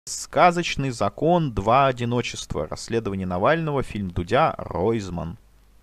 Сказочный закон, два одиночества. Расследование Навального, фильм Дудя, Ройзман.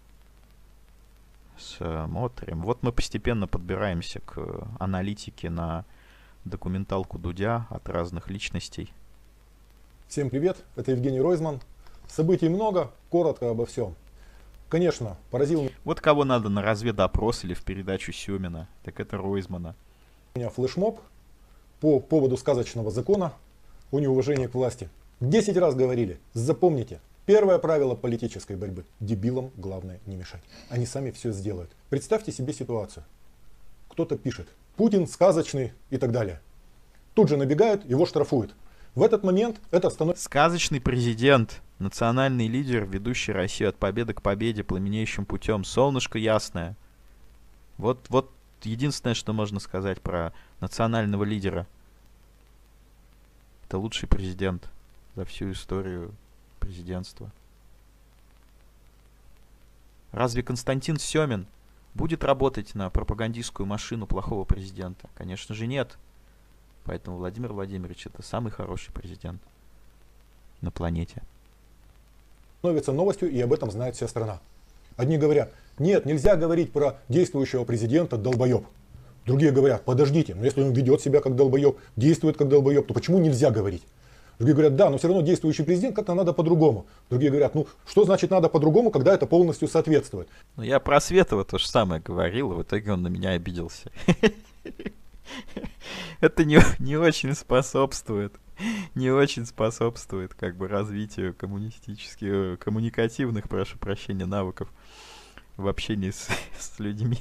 Смотрим. Вот мы постепенно подбираемся к аналитике на документалку Дудя от разных личностей. Всем привет, это Евгений Ройзман. Событий много, коротко обо всем. Конечно, поразил Вот кого надо на разведопрос или в передачу Сёмина, так это Ройзмана. меня флешмоб по поводу сказочного закона о неуважении к власти. 10 раз говорили, запомните, первое правило политической борьбы: дебилам главное не мешать. Они сами все сделают. Представьте себе ситуацию. Кто-то пишет: Путин сказочный и так далее. Тут же набегают, его штрафуют. В этот момент это становится... Сказочный президент, национальный лидер, ведущий Россию от победы к победе пламенеющим путем. Солнышко ясное. Вот единственное, что можно сказать про национального лидера. Это лучший президент за всю историю президентства. Разве Константин Сёмин будет работать на пропагандистскую машину плохого президента? Конечно же нет. Поэтому Владимир Владимирович — это самый хороший президент на планете. становится новостью, и об этом знает вся страна. Одни говорят: нет, нельзя говорить про действующего президента долбоеб. Другие говорят: подождите, но если он ведет себя как долбоеб, действует как долбоеб, то почему нельзя говорить? Другие говорят: да, но все равно действующий президент, как-то надо по-другому. Другие говорят: ну что значит надо по-другому, когда это полностью соответствует? Ну, я про Светова то же самое говорил, и в итоге он на меня обиделся. Это не очень способствует. Не очень способствует как бы развитию коммуникативных, прошу прощения, навыков в общении с людьми.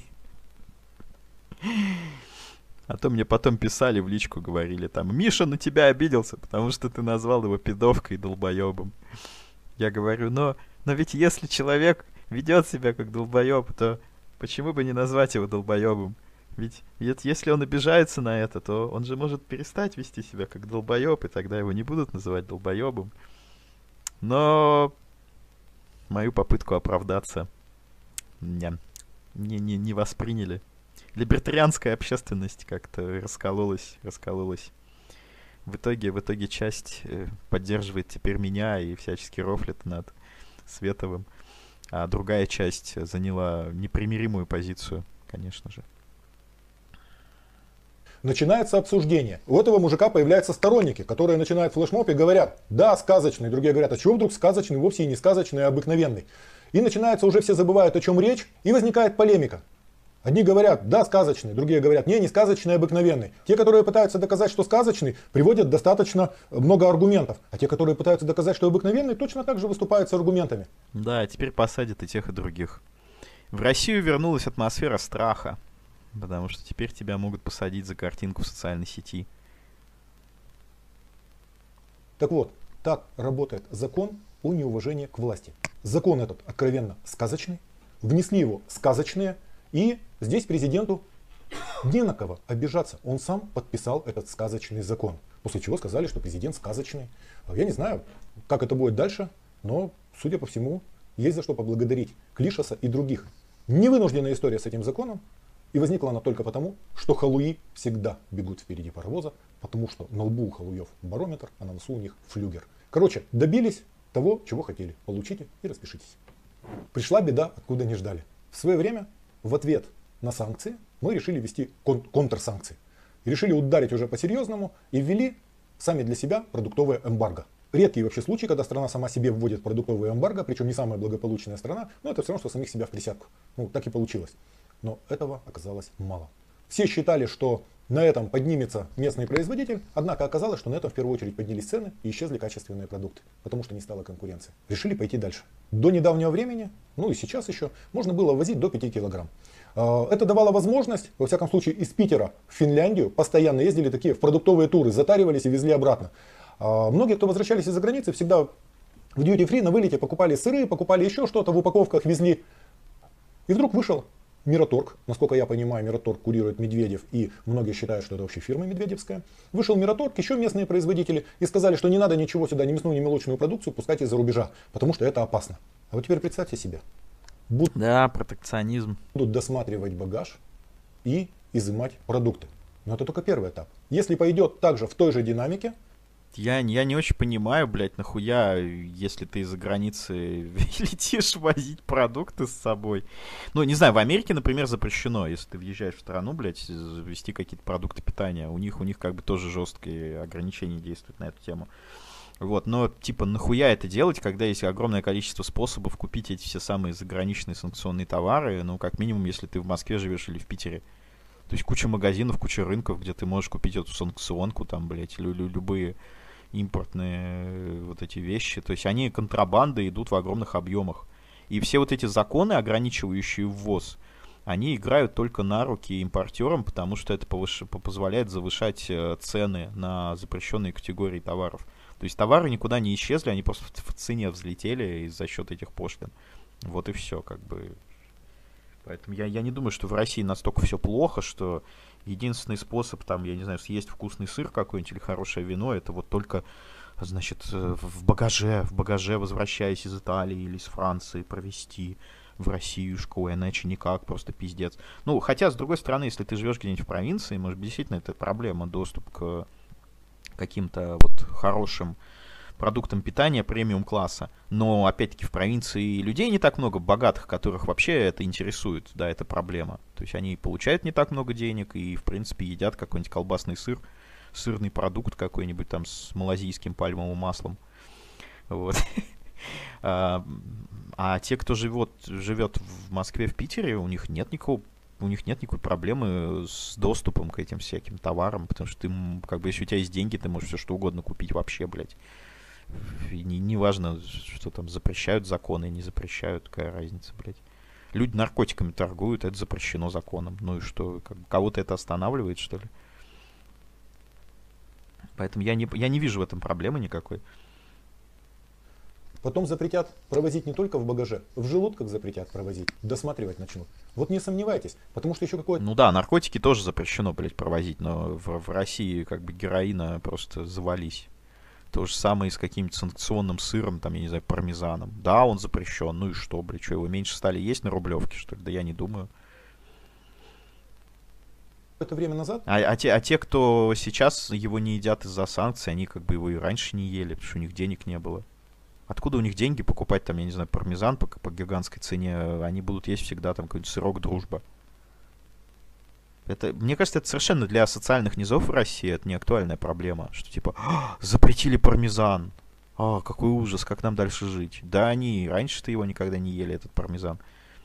А то мне потом писали в личку, говорили там: Миша на тебя обиделся, потому что ты назвал его пидовкой и долбоебом. Я говорю: но ведь если человек ведет себя как долбоеб, то почему бы не назвать его долбоебом? Ведь если он обижается на это, то он же может перестать вести себя как долбоеб, и тогда его не будут называть долбоебом. Но мою попытку оправдаться не восприняли. Либертарианская общественность как-то раскололась. В итоге часть поддерживает теперь меня и всячески рофлит над Световым, а другая часть заняла непримиримую позицию, конечно же. Начинается обсуждение. У этого мужика появляются сторонники, которые начинают флешмоб и говорят: да, сказочный. Другие говорят: а чего вдруг сказочный? Вовсе и не сказочный, а обыкновенный. И начинается, уже все забывают, о чем речь, и возникает полемика. Одни говорят: да, сказочный. Другие говорят: не сказочный, а обыкновенный. Те, которые пытаются доказать, что сказочный, приводят достаточно много аргументов. А те, которые пытаются доказать, что обыкновенный, точно так же выступают с аргументами. Да, теперь посадят и тех, и других. В Россию вернулась атмосфера страха. Потому что теперь тебя могут посадить за картинку в социальной сети. Так вот, так работает закон о неуважении к власти. Закон этот откровенно сказочный. Внесли его сказочные. И здесь президенту не на кого обижаться. Он сам подписал этот сказочный закон. После чего сказали, что президент сказочный. Я не знаю, как это будет дальше. Но, судя по всему, есть за что поблагодарить Клишаса и других. Невынужденная история с этим законом. И возникла она только потому, что халуи всегда бегут впереди паровоза, потому что на лбу у халуев барометр, а на носу у них флюгер. Короче, добились того, чего хотели. Получите и распишитесь. Пришла беда, откуда не ждали. В свое время, в ответ на санкции, мы решили ввести контрсанкции. И решили ударить уже по-серьезному и ввели сами для себя продуктовое эмбарго. Редкий вообще случай, когда страна сама себе вводит продуктовое эмбарго, причем не самая благополучная страна, но это все равно, что самих себя в присядку. Ну, так и получилось. Но этого оказалось мало. Все считали, что на этом поднимется местный производитель, однако оказалось, что на этом в первую очередь поднялись цены и исчезли качественные продукты, потому что не стало конкуренции. Решили пойти дальше. До недавнего времени, ну и сейчас еще, можно было возить до 5 килограмм. Это давало возможность, во всяком случае из Питера в Финляндию, постоянно ездили такие в продуктовые туры, затаривались и везли обратно. Многие, кто возвращались из-за границы, всегда в duty-free на вылете покупали сыры, покупали еще что-то, в упаковках везли. И вдруг вышел Мираторг, насколько я понимаю, Мираторг курирует Медведев, и многие считают, что это вообще фирма медведевская. Вышел Мираторг, еще местные производители, и сказали, что не надо ничего сюда, ни мясную, ни молочную продукцию пускать из-за рубежа, потому что это опасно. А вот теперь представьте себе. Да, протекционизм. Будут досматривать багаж и изымать продукты. Но это только первый этап. Если пойдет также в той же динамике, Я не очень понимаю, блядь, нахуя, если ты из-за границы летишь возить продукты с собой. Ну, не знаю, в Америке, например, запрещено, если ты въезжаешь в страну, блядь, везти какие-то продукты питания. У них как бы тоже жесткие ограничения действуют на эту тему. Вот, но, типа, нахуя это делать, когда есть огромное количество способов купить эти все самые заграничные санкционные товары, ну, как минимум, если ты в Москве живешь или в Питере. То есть куча магазинов, куча рынков, где ты можешь купить эту санкционку, там, блядь, любые импортные вот эти вещи. То есть они контрабандой идут в огромных объемах. И все вот эти законы, ограничивающие ввоз, они играют только на руки импортерам, потому что это позволяет завышать цены на запрещенные категории товаров. То есть товары никуда не исчезли, они просто в цене взлетели за счет этих пошлин. Вот и все, как бы. Поэтому я не думаю, что в России настолько все плохо, что единственный способ, там, я не знаю, съесть вкусный сыр какой-нибудь или хорошее вино, это вот только, значит, в багаже, возвращаясь из Италии или из Франции, провести в Россиюшку, иначе никак, просто пиздец. Ну, хотя, с другой стороны, если ты живешь где-нибудь в провинции, может, действительно, это проблема, доступ к каким-то вот хорошим продуктам питания премиум-класса. Но, опять-таки, в провинции людей не так много богатых, которых вообще это интересует. Да, это проблема. То есть они получают не так много денег и, в принципе, едят какой-нибудь колбасный сыр, сырный продукт какой-нибудь там с малазийским пальмовым маслом. Вот. А те, кто живет в Москве, в Питере, у них нет никакой проблемы с доступом к этим всяким товарам, потому что ты, как бы, если у тебя есть деньги, ты можешь все что угодно купить вообще, блядь. И не важно, что там запрещают законы, не запрещают, какая разница, блядь. Люди наркотиками торгуют, это запрещено законом. Ну и что, кого-то это останавливает, что ли? Поэтому я не вижу в этом проблемы никакой. Потом запретят провозить не только в багаже, в желудках запретят провозить, досматривать начнут. Вот не сомневайтесь, потому что еще какое-то... Ну да, наркотики тоже запрещено, блядь, провозить, но в России как бы героина просто завались. То же самое и с каким-то санкционным сыром, там, я не знаю, пармезаном. Да, он запрещен, ну и что, блядь, что, его меньше стали есть на Рублевке, что ли? Да я не думаю. Это время назад... те, кто сейчас его не едят из-за санкций, они как бы его и раньше не ели, потому что у них денег не было. Откуда у них деньги покупать, там, я не знаю, пармезан по гигантской цене? Они будут есть всегда там какой-нибудь сырок «Дружба». Это, мне кажется, это совершенно для социальных низов в России это не актуальная проблема. Что типа, запретили пармезан. Какой ужас, как нам дальше жить? Да они раньше-то его никогда не ели, этот пармезан.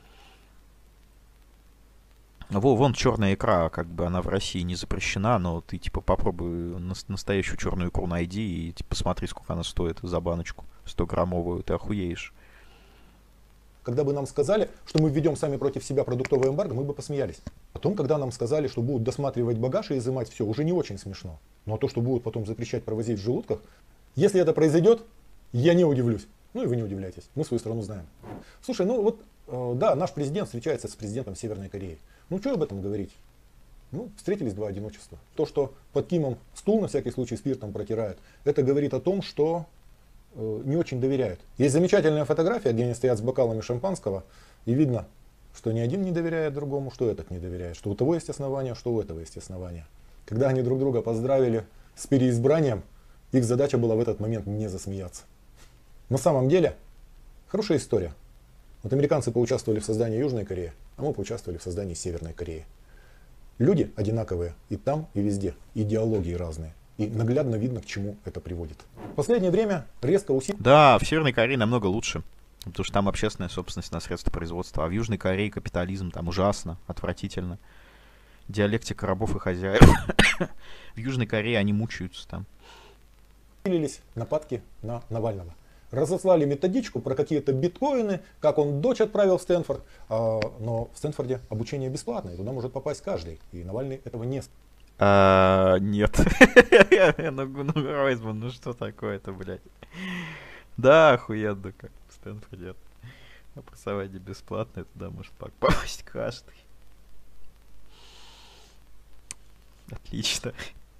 Вон черная икра, как бы она в России не запрещена, но ты типа попробуй настоящую черную икру найди и типа, посмотри, сколько она стоит за баночку 100-граммовую, ты охуеешь. Когда бы нам сказали, что мы введем сами против себя продуктовое эмбарго, мы бы посмеялись. Потом, когда нам сказали, что будут досматривать багаж и изымать все, уже не очень смешно. Но то, что будут потом запрещать провозить в желудках, если это произойдет, я не удивлюсь. Ну и вы не удивляйтесь, мы свою страну знаем. Слушай, ну вот, да, наш президент встречается с президентом Северной Кореи. Ну что об этом говорить? Ну, встретились два одиночества. То, что под Кимом стул на всякий случай спиртом протирают, это говорит о том, что не очень доверяют. Есть замечательная фотография, где они стоят с бокалами шампанского, и видно, что ни один не доверяет другому, что этот не доверяет, что у того есть основания, что у этого есть основания. Когда они друг друга поздравили с переизбранием, их задача была в этот момент не засмеяться. На самом деле, хорошая история. Вот американцы поучаствовали в создании Южной Кореи, а мы поучаствовали в создании Северной Кореи. Люди одинаковые и там, и везде, идеологии разные. И наглядно видно, к чему это приводит. В последнее время резко усилилось... Да, в Северной Корее намного лучше. Потому что там общественная собственность на средства производства. А в Южной Корее капитализм там ужасно, отвратительно. Диалектика рабов и хозяев. В Южной Корее они мучаются там. Усилились нападки на Навального. Разослали методичку про какие-то биткоины, как он дочь отправил в Стэнфорд. Но в Стэнфорде обучение бесплатное, туда может попасть каждый. И Навальный этого не... Нет. Ну, Ройзман, ну что такое-то, блядь? Да, охуенно, как в Стэнфорде. Образование бесплатное, туда может попасть каждый. Отлично.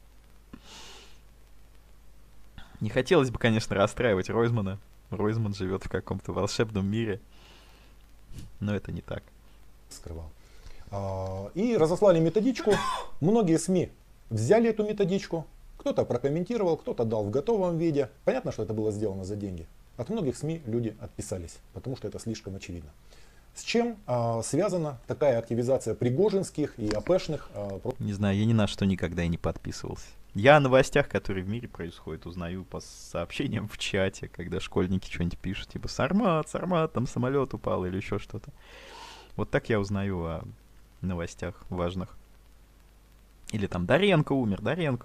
Не хотелось бы, конечно, расстраивать Ройзмана. Ройзман живет в каком-то волшебном мире. Но это не так. Скрывал. И разослали методичку. Многие СМИ взяли эту методичку Кто-то прокомментировал, кто-то дал в готовом виде. Понятно, что это было сделано за деньги. От многих СМИ люди отписались, потому что это слишком очевидно. С чем связана такая активизация пригожинских и АПшных? Не знаю, я ни на что никогда и не подписывался. Я о новостях, которые в мире происходят, узнаю по сообщениям в чате, когда школьники что-нибудь пишут, типа «Сармат, Сармат, там самолет упал» или еще что-то. Вот так я узнаю о новостях важных. Или там Доренко умер.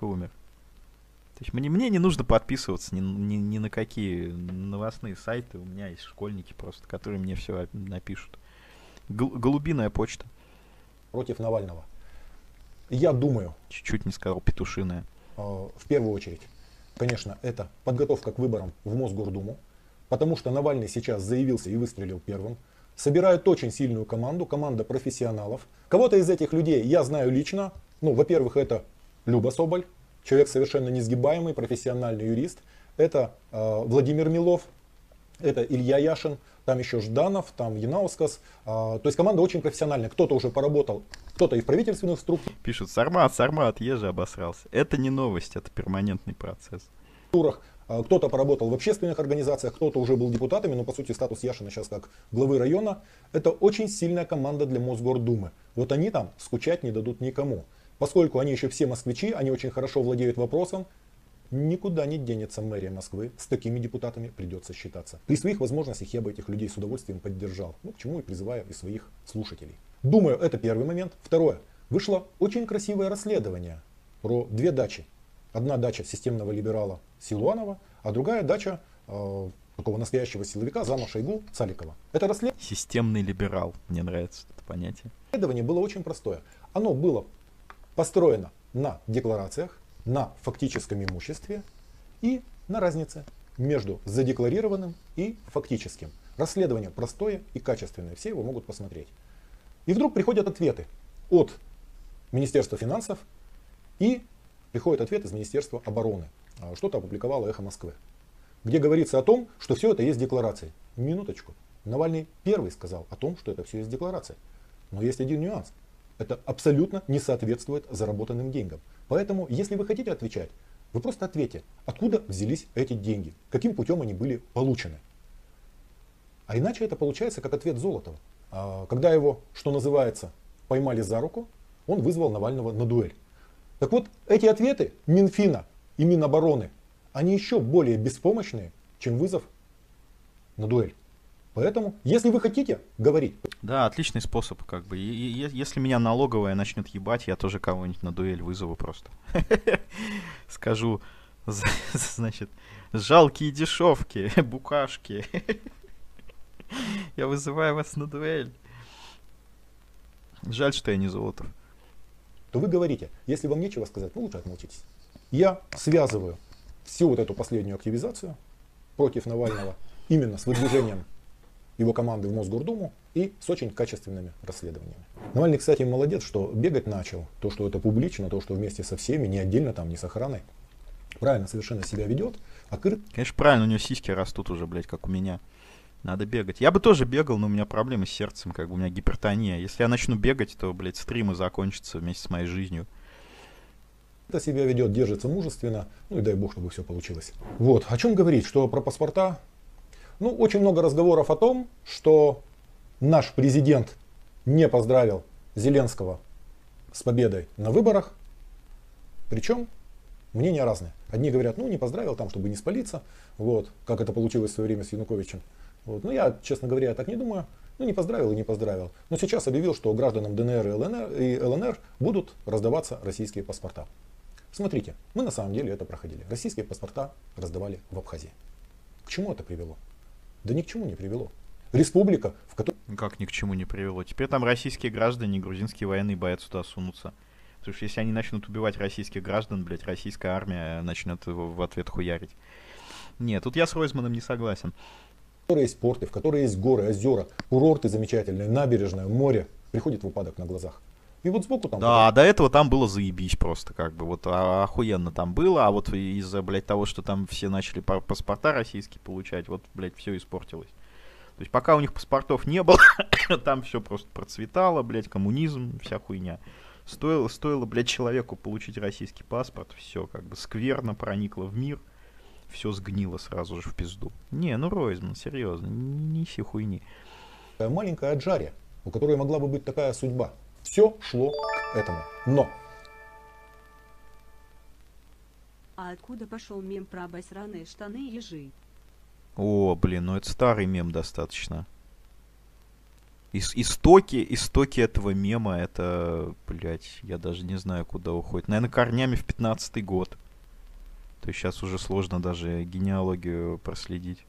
То есть мне не нужно подписываться ни на какие новостные сайты. У меня есть школьники просто, которые мне все напишут. Голубиная почта. Против Навального. Я думаю... Чуть-чуть не сказал петушиная. В первую очередь, конечно, это подготовка к выборам в Мосгордуму. Потому что Навальный сейчас заявился и выстрелил первым. Собирают очень сильную команду, команда профессионалов. Кого-то из этих людей я знаю лично. Ну, во-первых, это Люба Соболь. Человек совершенно несгибаемый, профессиональный юрист. Это Владимир Милов, это Илья Яшин, там еще Жданов, там Янаускас. То есть команда очень профессиональная. Кто-то уже поработал, кто-то и в правительственных структурах. Пишут «Сармат, еже обосрался». Это не новость, это перманентный процесс. Кто-то поработал в общественных организациях, кто-то уже был депутатами, но по сути статус Яшина сейчас как главы района. Это очень сильная команда для Мосгордумы. Вот они там скучать не дадут никому. Поскольку они еще все москвичи, они очень хорошо владеют вопросом, никуда не денется мэрия Москвы, с такими депутатами придется считаться. При своих возможностях я бы этих людей с удовольствием поддержал, ну, к чему и призываю и своих слушателей. Думаю, это первый момент. Второе. Вышло очень красивое расследование про две дачи. Одна дача системного либерала Силуанова, а другая дача такого настоящего силовика, зама Шойгу, Цаликова. Это Системный либерал, мне нравится это понятие. Расследование было очень простое. Оно было построено на декларациях, на фактическом имуществе и на разнице между задекларированным и фактическим. Расследование простое и качественное, все его могут посмотреть. И вдруг приходят ответы от Министерства финансов и приходит ответ из Министерства обороны. Что-то опубликовало «Эхо Москвы», где говорится о том, что все это есть декларацией. Минуточку. Навальный первый сказал о том, что это все есть декларация. Но есть один нюанс. Это абсолютно не соответствует заработанным деньгам. Поэтому, если вы хотите отвечать, вы просто ответьте, откуда взялись эти деньги, каким путем они были получены. А иначе это получается как ответ Золотова. Когда его, что называется, поймали за руку, он вызвал Навального на дуэль. Так вот, эти ответы Минфина и Минобороны, они еще более беспомощные, чем вызов на дуэль. Поэтому, если вы хотите говорить... Да, отличный способ, как бы. Если меня налоговая начнет ебать, я тоже кого-нибудь на дуэль вызову просто. Скажу, значит, жалкие дешевки, букашки. Я вызываю вас на дуэль. Жаль, что я не Золотов. То вы говорите, если вам нечего сказать, ну лучше отмолчитесь. Я связываю всю вот эту последнюю активизацию против Навального именно с выдвижением его команды в Мосгордуму и с очень качественными расследованиями. Навальный, кстати, молодец, что бегать начал. То, что это публично, то, что вместе со всеми, не отдельно там, не с охраной. Правильно совершенно себя ведет. Конечно, правильно, у него сиськи растут уже, блядь, как у меня. Надо бегать. Я бы тоже бегал, но у меня проблемы с сердцем, как бы у меня гипертония. Если я начну бегать, то, блядь, стримы закончатся вместе с моей жизнью. Это себя ведет, держится мужественно, ну и дай бог, чтобы все получилось. Вот, о чем говорить, что про паспорта? Ну, очень много разговоров о том, что наш президент не поздравил Зеленского с победой на выборах. Причем мнения разные. Одни говорят, ну не поздравил там, чтобы не спалиться, вот, как это получилось в свое время с Януковичем. Вот. Ну я, честно говоря, так не думаю. Ну не поздравил и не поздравил. Но сейчас объявил, что гражданам ДНР и ЛНР будут раздаваться российские паспорта. Смотрите, мы на самом деле это проходили. Российские паспорта раздавали в Абхазии. К чему это привело? Да ни к чему не привело. Республика, в которой... Как ни к чему не привело? Теперь там российские граждане, грузинские военные боятся туда сунуться. Потому что если они начнут убивать российских граждан, блядь, российская армия начнет его в ответ хуярить. Нет, тут я с Ройзманом не согласен. В которой есть порты, в которой есть горы, озера, курорты замечательные, набережная, море, приходит в упадок на глазах. И вот сбоку там... Да, до этого там было заебись просто, как бы, вот охуенно там было, а вот из-за, блядь, того, что там все начали паспорта российские получать, вот, блядь, все испортилось. То есть пока у них паспортов не было, там все просто процветало, блядь, коммунизм, вся хуйня. Стоило, блядь, человеку получить российский паспорт, все как бы скверно проникло в мир, все сгнило сразу же в пизду. Не, ну Ройзман, серьезно, не неси хуйни. Маленькая Аджария, у которой могла бы быть такая судьба. Все шло к этому. Но А откуда пошел мем про обосранные штаны и ежи? О, блин, ну это старый мем достаточно. Истоки этого мема, это, блядь, я даже не знаю, куда уходит. Наверное, корнями в 15-й год. То есть сейчас уже сложно даже генеалогию проследить.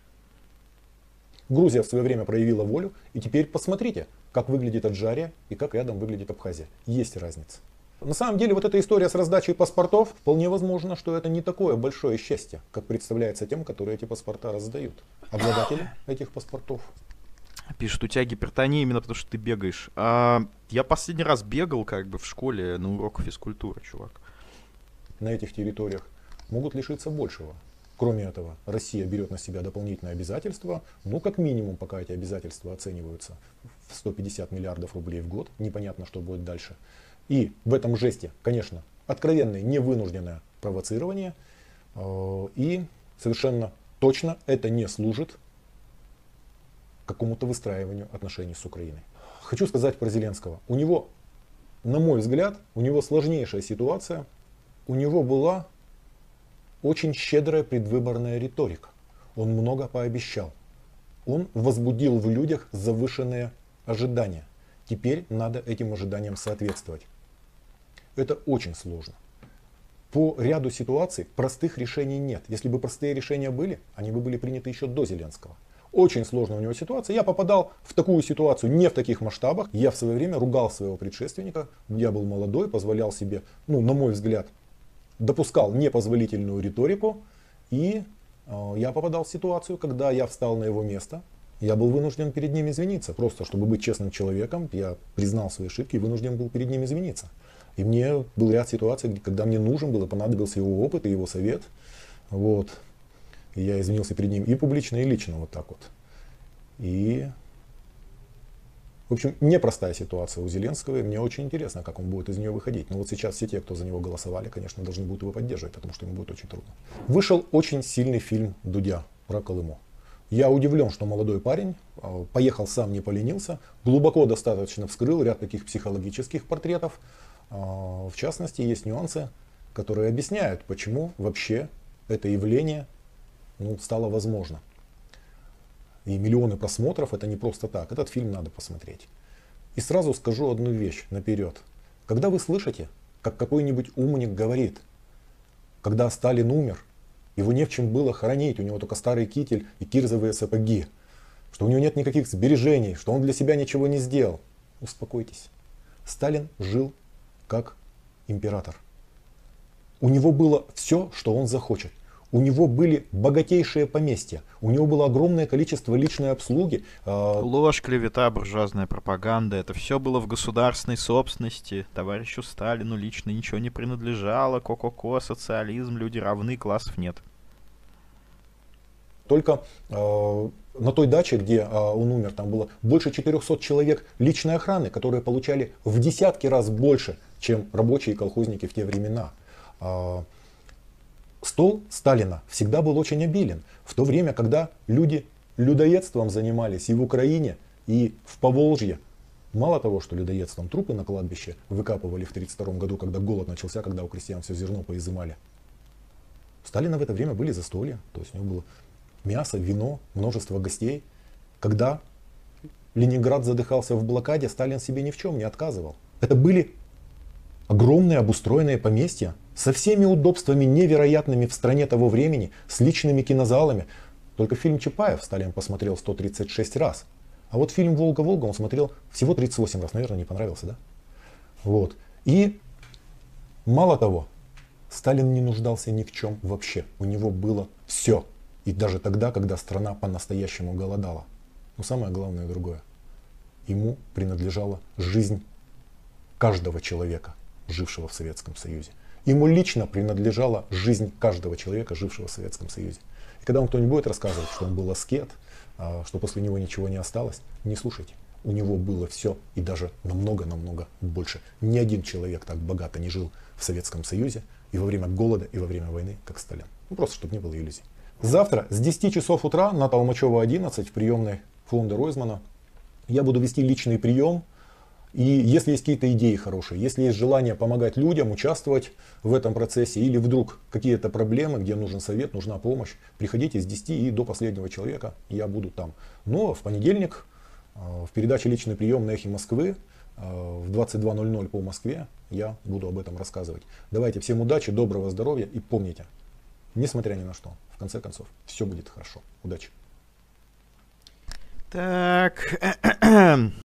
Грузия в свое время проявила волю, и теперь посмотрите, как выглядит Аджария и как рядом выглядит Абхазия. Есть разница. На самом деле вот эта история с раздачей паспортов, вполне возможно, что это не такое большое счастье, как представляется тем, которые эти паспорта раздают. Обладатели этих паспортов. Пишет, у тебя гипертония именно потому, что ты бегаешь. Я последний раз бегал как бы в школе на урок физкультуры, чувак. На этих территориях могут лишиться большего. Кроме этого, Россия берет на себя дополнительные обязательства, ну как минимум, пока эти обязательства оцениваются в 150 миллиардов рублей в год, непонятно, что будет дальше. И в этом жесте, конечно, откровенное невынужденное провоцирование, и совершенно точно это не служит какому-то выстраиванию отношений с Украиной. Хочу сказать про Зеленского. У него, на мой взгляд, у него сложнейшая ситуация. У него была очень щедрая предвыборная риторика. Он много пообещал. Он возбудил в людях завышенные ожидания. Теперь надо этим ожиданиям соответствовать. Это очень сложно. По ряду ситуаций простых решений нет. Если бы простые решения были, они бы были приняты еще до Зеленского. Очень сложная у него ситуация. Я попадал в такую ситуацию не в таких масштабах. Я в свое время ругал своего предшественника. Я был молодой, позволял себе, ну, на мой взгляд, допускал непозволительную риторику. И я попадал в ситуацию, когда я встал на его место. Я был вынужден перед ним извиниться. Просто чтобы быть честным человеком, я признал свои ошибки и вынужден был перед ним извиниться. И мне был ряд ситуаций, когда мне нужен был и понадобился его опыт и его совет. Вот. И я извинился перед ним и публично, и лично, вот так вот. И, в общем, непростая ситуация у Зеленского, и мне очень интересно, как он будет из нее выходить. Но вот сейчас все те, кто за него голосовали, конечно, должны будут его поддерживать, потому что ему будет очень трудно. Вышел очень сильный фильм Дудя про Колыму. Я удивлен, что молодой парень поехал сам, не поленился, глубоко достаточно вскрыл ряд таких психологических портретов. В частности, есть нюансы, которые объясняют, почему вообще это явление стало возможно. И миллионы просмотров это не просто так. Этот фильм надо посмотреть. И сразу скажу одну вещь наперед. Когда вы слышите, как какой-нибудь умник говорит, когда Сталин умер, его не в чем было хоронить, у него только старый китель и кирзовые сапоги, что у него нет никаких сбережений, что он для себя ничего не сделал. Успокойтесь. Сталин жил как император. У него было все, что он захочет. У него были богатейшие поместья. У него было огромное количество личной обслуги. Ложь, клевета, буржуазная пропаганда. Это все было в государственной собственности. Товарищу Сталину лично ничего не принадлежало. Ко-ко-ко, социализм, люди равны, классов нет. Только на той даче, где он умер, там было больше 400 человек личной охраны, которые получали в десятки раз больше, чем рабочие и колхозники в те времена. Стол Сталина всегда был очень обилен. В то время, когда люди людоедством занимались и в Украине, и в Поволжье, мало того, что людоедством, трупы на кладбище выкапывали в 1932 году, когда голод начался, когда у крестьян все зерно поизымали. У Сталина в это время были застолья, то есть у него было мясо, вино, множество гостей. Когда Ленинград задыхался в блокаде, Сталин себе ни в чем не отказывал. Это были огромные обустроенные поместья со всеми удобствами невероятными в стране того времени, с личными кинозалами. Только фильм Чапаев Сталин посмотрел 136 раз. А вот фильм «Волга-Волга» он смотрел всего 38 раз. Наверное, не понравился, да? Вот. И мало того, Сталин не нуждался ни в чем вообще. У него было все. И даже тогда, когда страна по-настоящему голодала. Но самое главное другое. Ему принадлежала жизнь каждого человека, жившего в Советском Союзе. Ему лично принадлежала жизнь каждого человека, жившего в Советском Союзе. И когда вам кто-нибудь будет рассказывать, что он был аскет, что после него ничего не осталось, не слушайте. у него было все и даже намного-намного больше. Ни один человек так богато не жил в Советском Союзе и во время голода, и во время войны, как Сталин. Ну, просто, чтобы не было иллюзий. Завтра с 10 часов утра на Толмачева 11 в приемной фонда Ройзмана я буду вести личный прием. И если есть какие-то идеи хорошие, если есть желание помогать людям, участвовать в этом процессе, или вдруг какие-то проблемы, где нужен совет, нужна помощь, приходите с 10 и до последнего человека, я буду там. Но в понедельник в передаче «Личный прием» на Эхе Москвы в 22:00 по Москве я буду об этом рассказывать. Давайте всем удачи, доброго здоровья и помните, несмотря ни на что, в конце концов, все будет хорошо. Удачи. Так.